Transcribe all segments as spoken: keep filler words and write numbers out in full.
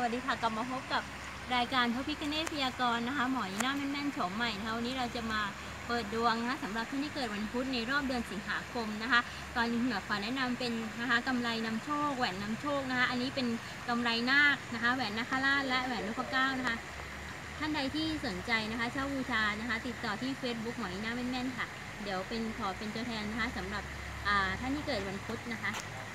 วัสดีค่ะกลับมาพบกับรายการพระพิฆเนศพยากรณ์นะคะหมอยีน่าแม่นๆโฉมใหม่นะคะวันนี้เราจะมาเปิดดวงนะคะสำหรับท่านที่เกิดวันพุธในรอบเดือนสิงหาคมนะคะตอนนี้หมอขอแนะนำเป็นนะคะกำไรนำโชคแหวนนำโชคนะคะอันนี้เป็นกำไรนาคนะคะแหวนนาคราชและแหวนนพเก้านะคะท่านใดที่สนใจนะคะเช่าบูชานะคะติดต่อที่ Facebook หมอยีน่าแม่นๆค่ะเดี๋ยวเป็นขอเป็นตัวแทนนะคะสำหรับท่านที่เกิดวันพุธนะคะ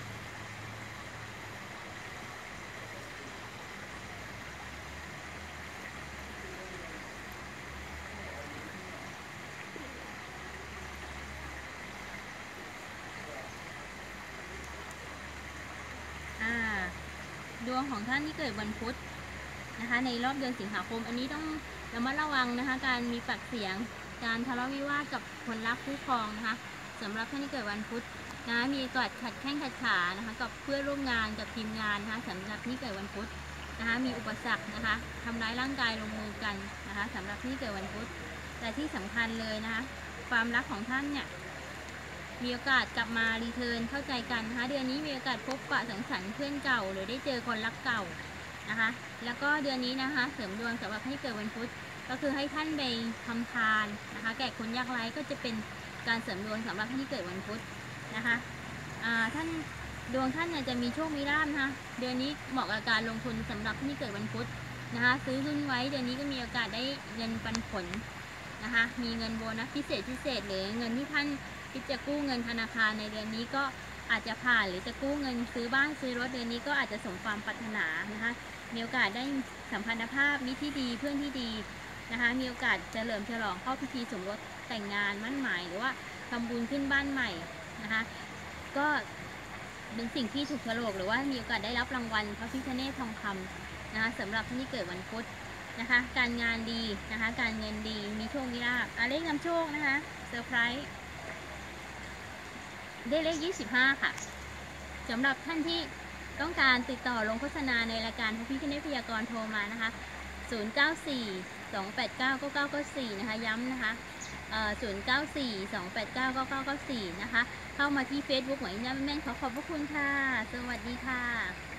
ดวงของท่านที่เกิดวันพุธนะคะในรอบเดือนสิงหาคมอันนี้ต้องระมัดระวังนะคะการมีปากเสียงการทะเลาะวิวาทกับคนรักคู่ครองนะคะสำหรับท่านที่เกิดวันพุธนะมีกอดขัดแข้งขัดขานะคะกับเพื่อนร่วมงานกับทีมงานนะคะสำหรับที่เกิดวันพุธนะคะมีอุปสรรคนะคะทำร้ายร่างกายลงมือกันนะคะสำหรับที่เกิดวันพุธแต่ที่สำคัญเลยนะคะความรักของท่านเนี่ยมีโอกาสกลับมารีเทิร์นเข้าใจกันนะคะเดือนนี้มีโอกาสพบปะสังสรรค์เพื่อนเก่าหรือได้เจอคนรักเก่านะคะแล้วก็เดือนนี้นะคะเสริมดวงสำหรับที่เกิดวันพุธก็คือให้ท่านไปทำทานนะคะแก่คนยากไร้ก็จะเป็นการเสริมดวงสำหรับที่เกิดวันพุธนะคะท่านดวงท่านเนี่ยจะมีโชคมีลาภนะคะเดือนนี้เหมาะกับการลงทุนสำหรับที่เกิดวันพุธนะคะซื้อหุ้นไว้เดือนนี้ก็มีโอกาสได้เงินปันผลนะคะมีเงินโบนัสพิเศษพิเศษหรือเงินที่ท่านคิดจะกู้เงินธนาคารในเดือนนี้ก็อาจจะผ่านหรือจะกู้เงินซื้อบ้านซื้อรถเดือนนี้ก็อาจจะสมความปรารถนานะคะมีโอกาสได้สัมพันธภาพมิตรที่ดีเพื่อนที่ดีนะคะมีโอกาสเฉลิมฉลองเข้าพิธีสมรสแต่งงานมั่นหมายหรือว่าทำบุญขึ้นบ้านใหม่นะคะก็เป็นสิ่งที่ถูกฉลกหรือว่ามีโอกาสได้รับรางวัลพระพิฆเนศทองคำนะคะสำหรับที่เกิดวันพุธนะคะการงานดีนะคะการเงินดีมีโชคมีลาภเลขนำโชคนะคะเซอร์ไพรส์ได้เลขยี่สิบห้าค่ะสำหรับท่านที่ต้องการติดต่อลงโฆษณาในรายการพระพิฆเนศพยากรณ์โทรมานะคะศูนย์ เก้า สี่ สอง แปด เก้า เก้า เก้า เก้า สี่นะคะย้ำนะคะเอ่อศูนย์ เก้า สี่ สอง แปด เก้า เก้า เก้า เก้า สี่นะคะเข้ามาที่ Facebook หมอยีน่าแม่นๆขอขอบพระคุณค่ะสวัสดีค่ะ